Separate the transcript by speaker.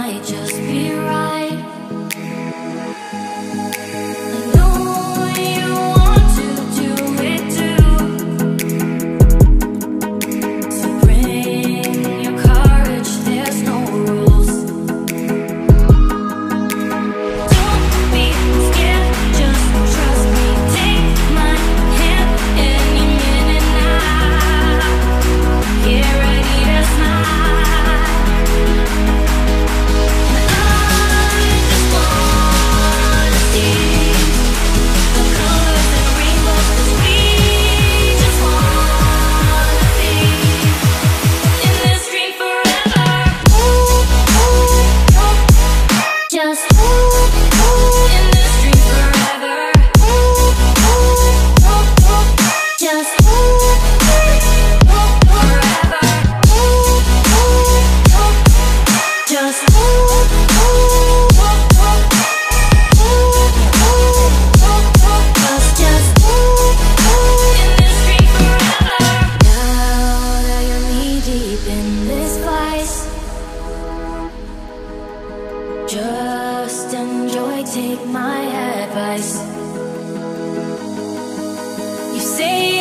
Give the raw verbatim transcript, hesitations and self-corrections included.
Speaker 1: might just be right. I know you want to do it too, so bring your courage, there's no rules. Don't be scared, just trust me. Take my hand any minute now. Get ready to smile. Just enjoy, take my advice. You say